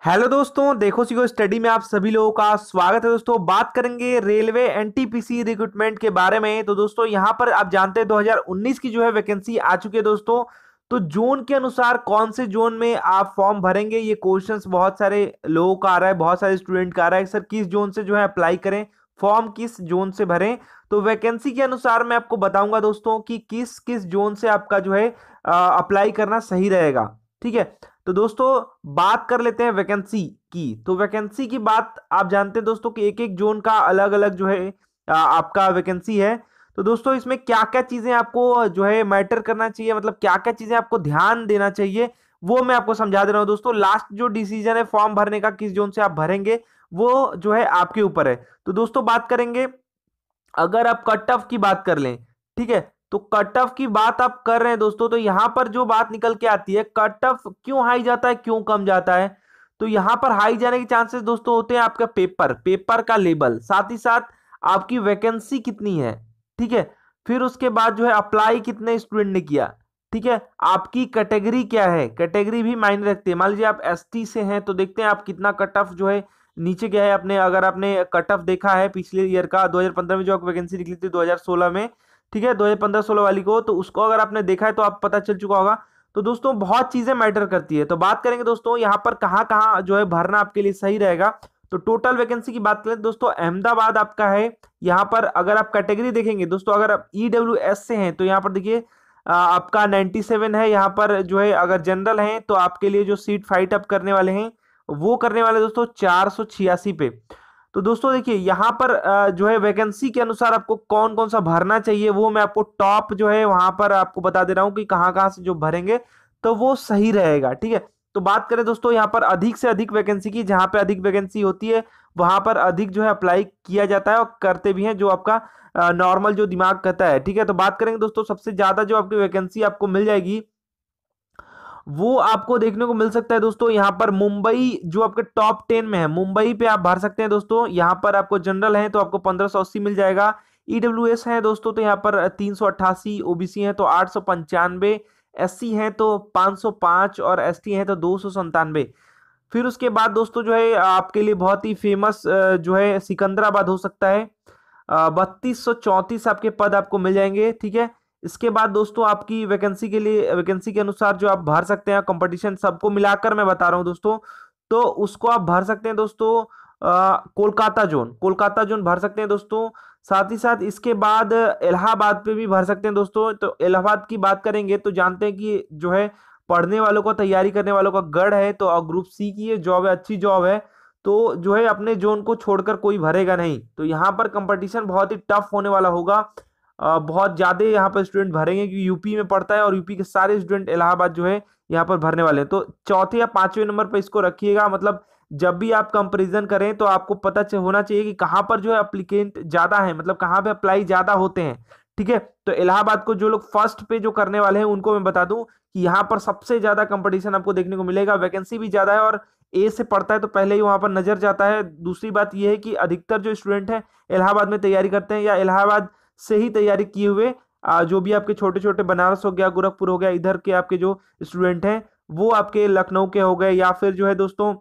Hello दोस्तों, देखो सीखो स्टडी में आप सभी लोगों का स्वागत है। दोस्तों बात करेंगे रेलवे एनटीपीसी रिक्रूटमेंट के बारे में। तो दोस्तों यहाँ पर आप जानते हैं 2019 की जो है वैकेंसी आ चुकी है दोस्तों। तो जोन के अनुसार कौन से जोन में आप फॉर्म भरेंगे, ये क्वेश्चंस बहुत सारे लोगों का आ रहा है, बहुत सारे स्टूडेंट का आ रहा है सर किस जोन से जो है अप्लाई करें, फॉर्म किस जोन से भरें। तो वैकेंसी के अनुसार मैं आपको बताऊंगा दोस्तों कि किस किस जोन से आपका जो है अप्लाई करना सही रहेगा। ठीक है, तो दोस्तों बात कर लेते हैं वैकेंसी की। तो वैकेंसी की बात आप जानते हैं दोस्तों कि एक एक जोन का अलग अलग जो है आपका वैकेंसी है। तो दोस्तों इसमें क्या क्या चीजें आपको जो है मैटर करना चाहिए, मतलब क्या क्या चीजें आपको ध्यान देना चाहिए, वो मैं आपको समझा दे रहा हूं दोस्तों। लास्ट जो डिसीजन है फॉर्म भरने का किस जोन से आप भरेंगे वो जो है आपके ऊपर है। तो दोस्तों बात करेंगे, अगर आप कट ऑफ की बात कर लें, ठीक है, तो कट ऑफ की बात आप कर रहे हैं दोस्तों, तो यहां पर जो बात निकल के आती है कट ऑफ क्यों हाई जाता है क्यों कम जाता है। तो यहां पर हाई जाने के चांसेस दोस्तों होते हैं आपका पेपर पेपर का लेवल, साथ ही साथ आपकी वैकेंसी कितनी है। ठीक है, फिर उसके बाद जो है अप्लाई कितने स्टूडेंट ने किया। ठीक है, आपकी कैटेगरी क्या है, कैटेगरी भी मायने रखती है। मान लीजिए आप एसटी से हैं तो देखते हैं आप कितना कट ऑफ जो है नीचे गया है। अपने अगर आपने कट ऑफ देखा है पिछले ईयर का 2015 में जो वैकेंसी निकली थी 2016 में, ठीक है, 2015-16 वाली को, तो उसको अगर आपने देखा है तो आप पता चल चुका होगा। तो दोस्तों बहुत चीजें मैटर करती है। तो बात करेंगे दोस्तों यहाँ पर कहाँ कहाँ जो है भरना आपके लिए सही रहेगा। तो टोटल वैकेंसी की बात करें दोस्तों, अहमदाबाद आपका है। यहाँ पर अगर आप कैटेगरी देखेंगे दोस्तों, अगर आप ईडब्ल्यूएस से हैं तो यहाँ पर देखिए आपका 97 है। यहाँ पर जो है अगर जनरल हैं तो आपके लिए जो सीट फाइट अप करने वाले हैं वो करने वाले दोस्तों 486 पे। तो दोस्तों देखिए यहाँ पर जो है वैकेंसी के अनुसार आपको कौन कौन सा भरना चाहिए वो मैं आपको टॉप जो है वहां पर आपको बता दे रहा हूँ कि कहाँ कहाँ से जो भरेंगे तो वो सही रहेगा। ठीक है, तो बात करें दोस्तों यहाँ पर अधिक से अधिक वैकेंसी की, जहां पे अधिक वैकेंसी होती है वहां पर अधिक जो है अप्लाई किया जाता है और करते भी हैं जो आपका नॉर्मल जो दिमाग कहता है। ठीक है, तो बात करेंगे दोस्तों सबसे ज्यादा जो आपकी वैकेंसी आपको मिल जाएगी वो आपको देखने को मिल सकता है दोस्तों यहाँ पर मुंबई, जो आपके टॉप 10 में है मुंबई पे आप भर सकते हैं दोस्तों। यहाँ पर आपको जनरल है तो आपको 1580 मिल जाएगा। ईडब्ल्यूएस है दोस्तों तो यहाँ पर 388, ओबीसी है तो 895, एससी है तो 505 और एसटी है तो 297। फिर उसके बाद दोस्तों जो है आपके लिए बहुत ही फेमस जो है सिकंदराबाद हो सकता है। 3234 आपके पद आपको मिल जाएंगे। ठीक है, इसके बाद दोस्तों आपकी वैकेंसी के लिए वैकेंसी के अनुसार जो आप भर सकते हैं, कंपटीशन सबको मिलाकर मैं बता रहा हूं दोस्तों, तो उसको आप भर सकते हैं दोस्तों कोलकाता जोन भर सकते हैं दोस्तों। साथ ही साथ इसके बाद इलाहाबाद पे भी भर सकते हैं दोस्तों। तो इलाहाबाद की बात करेंगे तो जानते हैं कि जो है पढ़ने वालों का, तैयारी करने वालों का गढ़ है। तो ग्रुप सी की ये जॉब है, अच्छी जॉब है। तो जो है अपने जोन को छोड़कर कोई भरेगा नहीं। तो यहाँ पर कंपटीशन बहुत ही टफ होने वाला होगा। बहुत ज्यादा यहाँ पर स्टूडेंट भरेंगे क्योंकि यूपी में पढ़ता है और यूपी के सारे स्टूडेंट इलाहाबाद जो है यहाँ पर भरने वाले हैं। तो चौथे या पांचवें नंबर पर इसको रखिएगा, मतलब जब भी आप कंपैरिजन करें तो आपको पता होना चाहिए कि कहाँ पर जो है अप्लीकेंट ज्यादा है, मतलब कहाँ पे अप्लाई ज्यादा होते हैं। ठीक है, तो इलाहाबाद को जो लोग फर्स्ट पे जो करने वाले हैं उनको मैं बता दूं कि यहाँ पर सबसे ज्यादा कंपटीशन आपको देखने को मिलेगा, वैकेंसी भी ज्यादा है और ए से पढ़ता है तो पहले ही वहां पर नजर जाता है। दूसरी बात यह है कि अधिकतर जो स्टूडेंट है इलाहाबाद में तैयारी करते हैं या इलाहाबाद से ही तैयारी किए हुए जो भी आपके छोटे छोटे बनारस हो गया, गोरखपुर हो गया, इधर के आपके जो स्टूडेंट हैं वो आपके लखनऊ के हो गए, या फिर जो है दोस्तों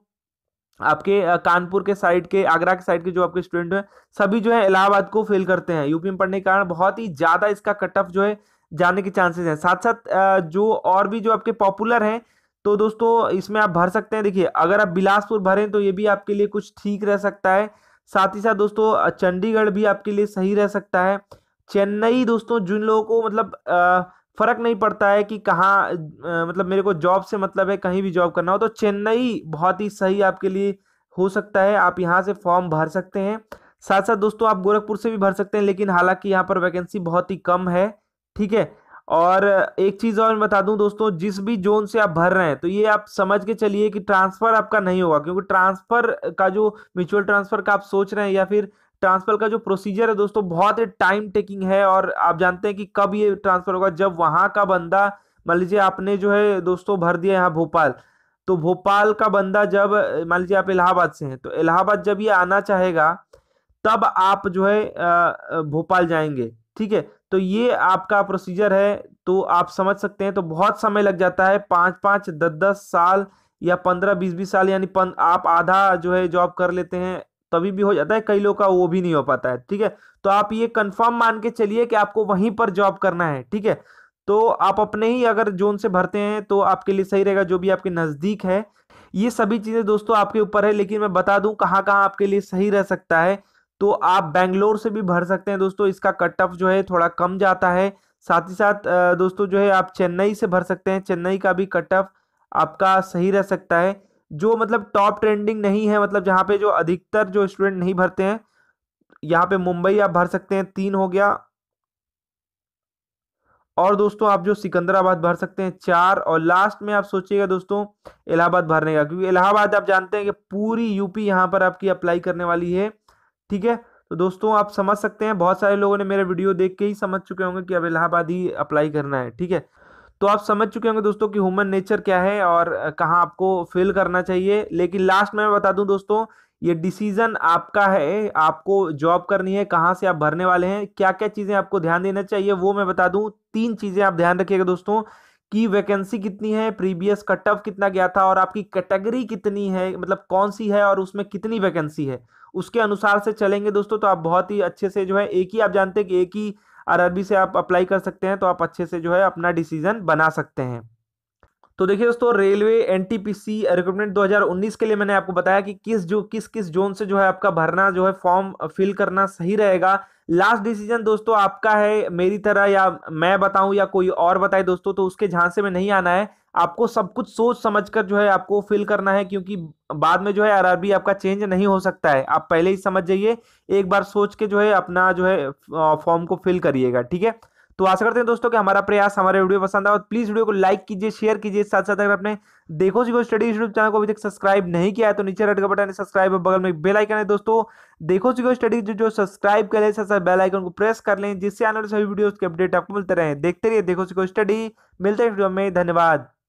आपके कानपुर के साइड के, आगरा के साइड के जो आपके स्टूडेंट हैं सभी जो है इलाहाबाद को फेल करते हैं। यूपी में पढ़ने के कारण बहुत ही ज्यादा इसका कट ऑफ जो है जाने के चांसेस हैं। साथ साथ जो और भी जो आपके पॉपुलर हैं तो दोस्तों इसमें आप भर सकते हैं। देखिए अगर आप बिलासपुर भरें तो ये भी आपके लिए कुछ ठीक रह सकता है। साथ ही साथ दोस्तों चंडीगढ़ भी आपके लिए सही रह सकता है। चेन्नई दोस्तों जिन लोगों को मतलब फर्क नहीं पड़ता है कि कहाँ मतलब मेरे को जॉब से मतलब है कहीं भी जॉब करना हो, तो चेन्नई बहुत ही सही आपके लिए हो सकता है, आप यहाँ से फॉर्म भर सकते हैं। साथ साथ दोस्तों आप गोरखपुर से भी भर सकते हैं, लेकिन हालांकि यहाँ पर वैकेंसी बहुत ही कम है। ठीक है, और एक चीज और मैं बता दूं दोस्तों, जिस भी जोन से आप भर रहे हैं तो ये आप समझ के चलिए कि ट्रांसफर आपका नहीं होगा, क्योंकि ट्रांसफर का जो म्यूचुअल ट्रांसफर का आप सोच रहे हैं या फिर ट्रांसफर का जो प्रोसीजर है दोस्तों बहुत ही टाइम टेकिंग है। और आप जानते हैं कि कब ये ट्रांसफर होगा, जब वहां का बंदा, मान लीजिए आपने जो है दोस्तों भर दिया यहाँ भोपाल, तो भोपाल का बंदा जब मान लीजिए आप इलाहाबाद से हैं तो इलाहाबाद जब ये आना चाहेगा तब आप जो है भोपाल जाएंगे। ठीक है, तो ये आपका प्रोसीजर है, तो आप समझ सकते हैं। तो बहुत समय लग जाता है, 5-5 10-10 साल या 15-20 साल, यानी आप आधा जो है जॉब कर लेते हैं तभी भी हो जाता है, कई लोग का वो भी नहीं हो पाता है। ठीक है, तो आप ये कंफर्म मान के चलिए कि आपको वहीं पर जॉब करना है। ठीक है, तो आप अपने ही अगर जोन से भरते हैं तो आपके लिए सही रहेगा, जो भी आपके नजदीक है। ये सभी चीजें दोस्तों आपके ऊपर है, लेकिन मैं बता दूं कहाँ कहाँ आपके लिए सही रह सकता है। तो आप बैंगलोर से भी भर सकते हैं दोस्तों, इसका कट ऑफ जो है थोड़ा कम जाता है। साथ ही साथ दोस्तों जो है आप चेन्नई से भर सकते हैं, चेन्नई का भी कट ऑफ आपका सही रह सकता है। जो मतलब टॉप ट्रेंडिंग नहीं है, मतलब जहाँ पे जो अधिकतर जो स्टूडेंट नहीं भरते हैं, यहाँ पे मुंबई आप भर सकते हैं, 3 हो गया। और दोस्तों आप जो सिकंदराबाद भर सकते हैं, 4। और लास्ट में आप सोचिएगा दोस्तों इलाहाबाद भरने का, क्योंकि इलाहाबाद आप जानते हैं कि पूरी यूपी यहाँ पर आपकी अप्लाई करने वाली है। ठीक है, तो दोस्तों आप समझ सकते हैं, बहुत सारे लोगों ने मेरे वीडियो देख के ही समझ चुके होंगे कि अब इलाहाबाद ही अप्लाई करना है। ठीक है, तो आप समझ चुके होंगे दोस्तों कि ह्यूमन नेचर क्या है और कहाँ आपको फिल करना चाहिए। लेकिन लास्ट में मैं बता दूं दोस्तों, ये डिसीजन आपका है, आपको जॉब करनी है, कहाँ से आप भरने वाले हैं, क्या क्या चीजें आपको ध्यान देना चाहिए वो मैं बता दूं। 3 चीजें आप ध्यान रखिएगा दोस्तों, कि वैकेंसी कितनी है, प्रीवियस कट ऑफ कितना गया था, और आपकी कैटेगरी कितनी है, मतलब कौन सी है और उसमें कितनी वैकेंसी है, उसके अनुसार से चलेंगे दोस्तों तो आप बहुत ही अच्छे से जो है, एक ही आप जानते हैं कि एक ही आरआरबी से आप अप्लाई कर सकते हैं, तो आप अच्छे से जो है अपना डिसीजन बना सकते हैं। तो देखिए दोस्तों, रेलवे एनटीपीसी रिक्रूटमेंट 2019 के लिए मैंने आपको बताया कि किस किस जोन से जो है आपका भरना जो है फॉर्म फिल करना सही रहेगा। लास्ट डिसीजन दोस्तों आपका है, मेरी तरह या मैं बताऊं या कोई और बताए दोस्तों, तो उसके झांसे में नहीं आना है। आपको सब कुछ सोच समझकर जो है आपको फिल करना है, क्योंकि बाद में जो है आरआरबी आपका चेंज नहीं हो सकता है, आप पहले ही समझ जाइए। एक बार सोच के जो है अपना जो है फॉर्म को फिल करिएगा। ठीक है, तो आशा करते हैं दोस्तों कि हमारा प्रयास, हमारे वीडियो पसंद आए, और प्लीज वीडियो को लाइक कीजिए, शेयर कीजिए। साथ साथ अगर आपने देखो सीखो स्टडी यूट्यूब चैनल को अभी तक सब्सक्राइब नहीं किया है तो नीचे रेड का बटन है सब्सक्राइब, और बगल में बेल आइकन है दोस्तों। देखो सीखो स्टडी जो सब्सक्राइब करें, साथ साथ बेल आइकन को प्रेस कर लें, जिससे आने वाले सभी वीडियोस के अपडेट आपको मिलते रहे। देखते रहिए देखो सीखो स्टडी। मिलते हैं वीडियो में, धन्यवाद।